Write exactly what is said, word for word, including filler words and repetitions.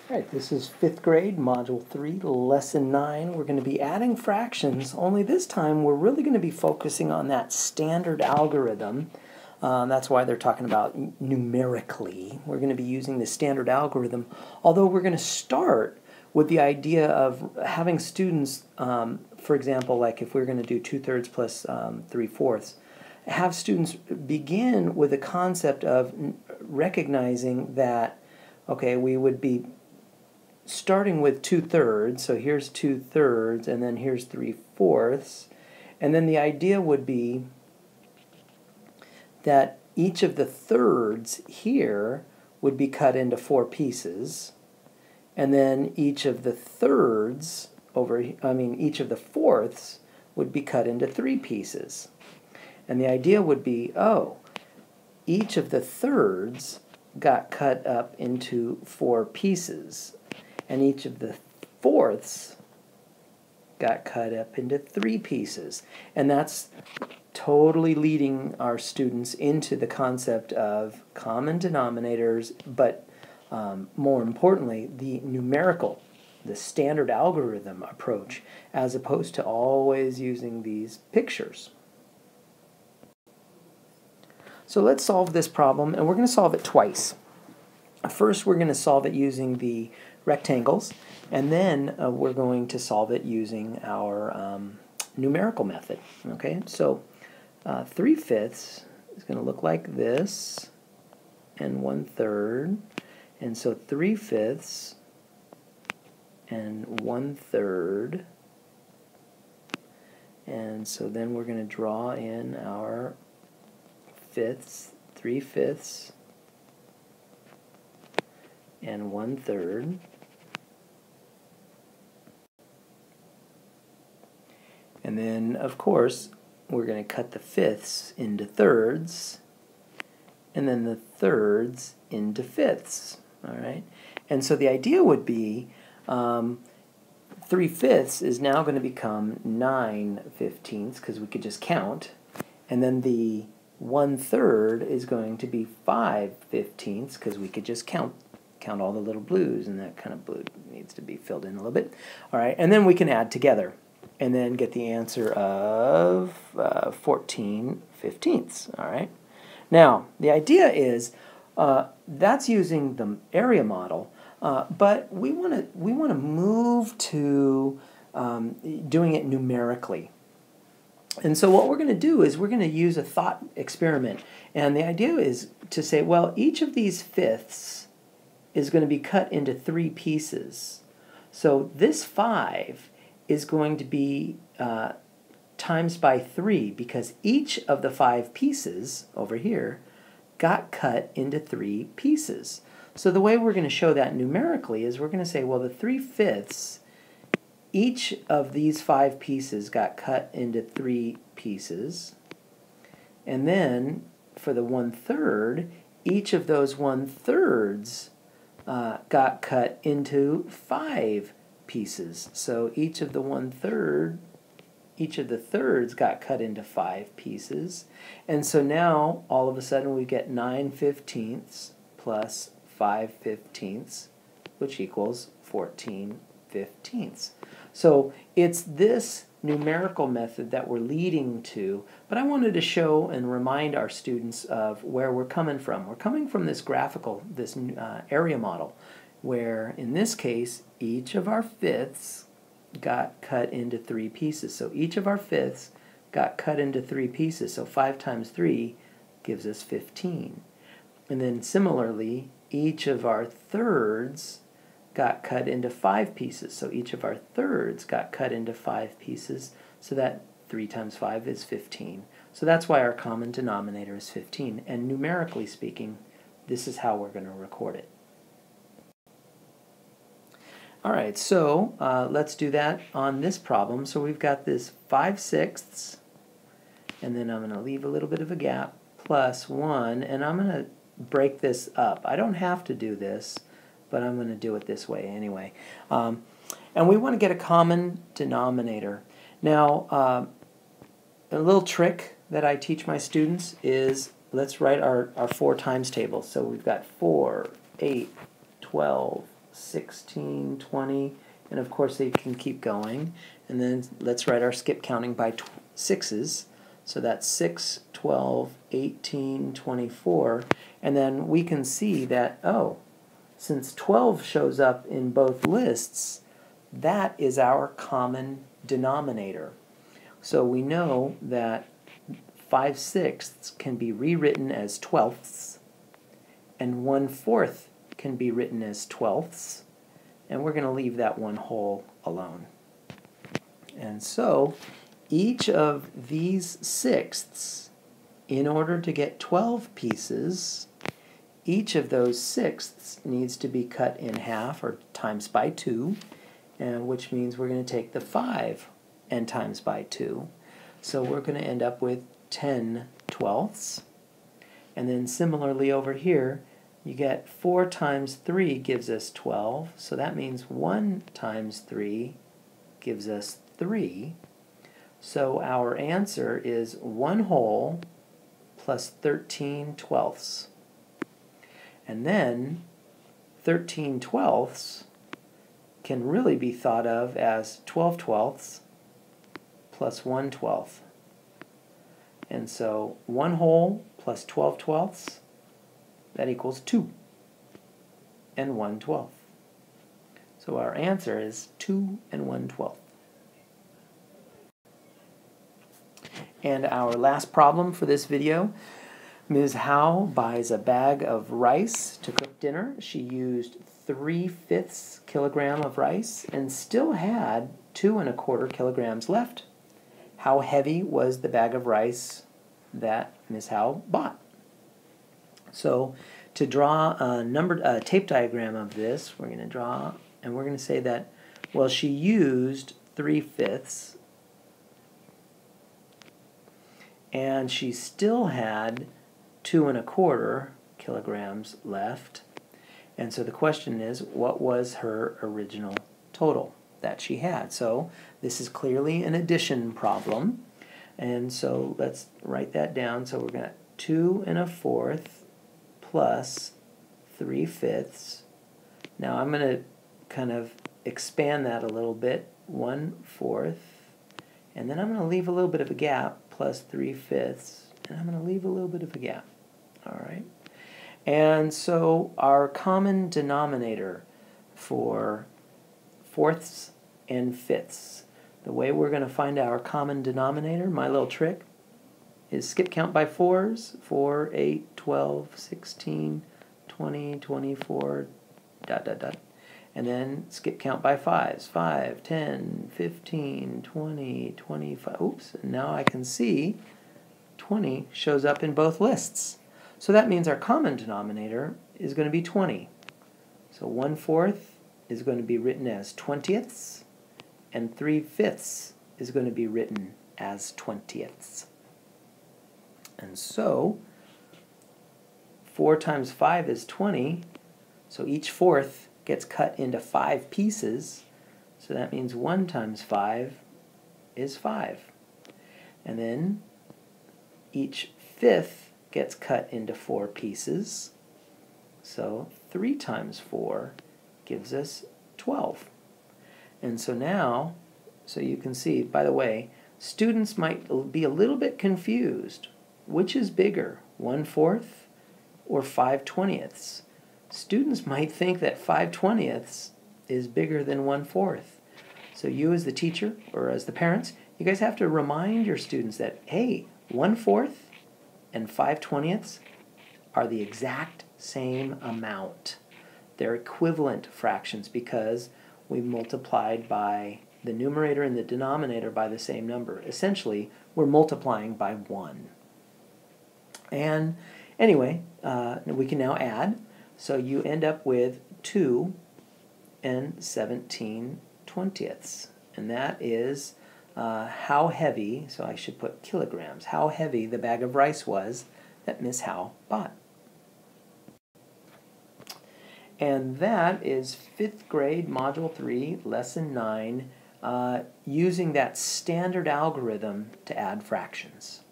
Alright, this is fifth grade, Module three, Lesson nine. We're going to be adding fractions, only this time we're really going to be focusing on that standard algorithm. Uh, that's why they're talking about numerically. We're going to be using the standard algorithm, although we're going to start with the idea of having students, um, for example, like if we're going to do two-thirds plus um, three-fourths, have students begin with the concept of recognizing that, okay, we would be starting with two-thirds, so here's two-thirds, and then here's three-fourths, and then the idea would be that each of the thirds here would be cut into four pieces, and then each of the thirds over, I mean, each of the fourths would be cut into three pieces. And the idea would be, oh, each of the thirds got cut up into four pieces, and each of the fourths got cut up into three pieces. And that's totally leading our students into the concept of common denominators, but um, more importantly, the numerical, the standard algorithm approach, as opposed to always using these pictures. So let's solve this problem, and we're going to solve it twice. First, we're going to solve it using the rectangles, and then uh, we're going to solve it using our um, numerical method. Okay, so uh, three-fifths is going to look like this, and one-third, and so three-fifths and one-third, and so then we're going to draw in our fifths, three-fifths, and one-third. And then, of course, we're going to cut the fifths into thirds, and then the thirds into fifths. All right? And so the idea would be um, three-fifths is now going to become nine fifteenths, because we could just count, and then the one-third is going to be five fifteenths, because we could just count count all the little blues, and that kind of blue needs to be filled in a little bit. All right, and then we can add together and then get the answer of uh, fourteen fifteenths. All right. Now, the idea is uh, that's using the area model, uh, but we want to we want to move to um, doing it numerically. And so what we're going to do is we're going to use a thought experiment, and the idea is to say, well, each of these fifths is going to be cut into three pieces. So this five is going to be uh, times by three, because each of the five pieces over here got cut into three pieces. So the way we're going to show that numerically is we're going to say, well, the three-fifths, each of these five pieces got cut into three pieces, and then for the one-third, each of those one-thirds uh, got cut into five pieces. So each of the one-third, each of the thirds got cut into five pieces, and so now all of a sudden we get nine fifteenths plus five fifteenths, which equals fourteen fifteenths. So it's this numerical method that we're leading to, but I wanted to show and remind our students of where we're coming from. We're coming from this graphical, this uh, area model, where in this case each of our fifths got cut into three pieces. So each of our fifths got cut into three pieces. So five times three gives us fifteen. And then similarly, each of our thirds got cut into five pieces. So each of our thirds got cut into five pieces, so that three times five is fifteen. So that's why our common denominator is fifteen. And numerically speaking, this is how we're going to record it. All right, so uh, let's do that on this problem. So we've got this five sixths, and then I'm going to leave a little bit of a gap, plus one, and I'm going to break this up. I don't have to do this, but I'm going to do it this way anyway. Um, and we want to get a common denominator. Now, uh, a little trick that I teach my students is, let's write our, our four times table. So we've got four, eight, twelve, sixteen, twenty, and of course they can keep going. And then let's write our skip counting by tw sixes. So that's six, twelve, eighteen, twenty-four, and then we can see that, oh, since twelve shows up in both lists, that is our common denominator. So we know that five sixths can be rewritten as twelfths, and one fourth can be written as twelfths, and we're going to leave that one whole alone. And so each of these sixths, in order to get twelve pieces, each of those sixths needs to be cut in half or times by two, and which means we're going to take the five and times by two. So we're going to end up with ten twelfths. And then similarly over here, you get four times three gives us twelve, so that means one times three gives us three. So our answer is one whole plus thirteen twelfths. And then thirteen twelfths can really be thought of as twelve twelfths plus one twelfth. And so one whole plus twelve twelfths, that equals two, and one twelfth. So our answer is two and one twelfth. And our last problem for this video, Miz Howe buys a bag of rice to cook dinner. She used three-fifths kilogram of rice and still had two and a quarter kilograms left. How heavy was the bag of rice that Miz Howe bought? So to draw a numbered a tape diagram of this, we're going to draw, and we're going to say that, well, she used three-fifths, and she still had two and a quarter kilograms left. And so the question is, what was her original total that she had? So this is clearly an addition problem. And so let's write that down. So we're going to two and a fourth plus three fifths. Now I'm going to kind of expand that a little bit. One fourth. And then I'm going to leave a little bit of a gap, plus three fifths. And I'm going to leave a little bit of a gap. All right. And so our common denominator for fourths and fifths, the way we're going to find our common denominator, my little trick, is skip count by fours, four, eight, twelve, sixteen, twenty, twenty-four, dot, dot, dot. And then skip count by fives, five, ten, fifteen, twenty, twenty-five. Oops, and now I can see twenty shows up in both lists. So that means our common denominator is going to be twenty. So one fourth is going to be written as twentieths, and three fifths is going to be written as twentieths. And so four times five is twenty, so each fourth gets cut into five pieces, so that means one times five is five. And then each fifth gets cut into four pieces, so three times four gives us twelve. And so now, so you can see, by the way, students might be a little bit confused. Which is bigger, one fourth or five twentieths? Students might think that five twentieths is bigger than one fourth. So you as the teacher or as the parents, you guys have to remind your students that, hey, one fourth and five twentieths are the exact same amount. They're equivalent fractions because we multiplied by the numerator and the denominator by the same number. Essentially, we're multiplying by one. And anyway, uh, we can now add. So you end up with two and seventeen twentieths. And that is uh, how heavy, so I should put kilograms, how heavy the bag of rice was that Miss Howe bought. And that is fifth grade, Module three, Lesson nine, uh, using that standard algorithm to add fractions.